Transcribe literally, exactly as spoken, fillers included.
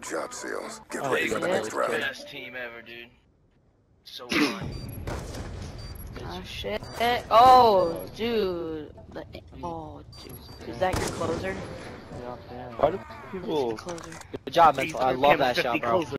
job, Seals. Get Oh, ready for the next round. Best team ever, dude. So fun. Oh shit. Oh, dude. Oh, dude. Is that your closer? Why do people... Closer. Good job, Mental. I love that shot, bro.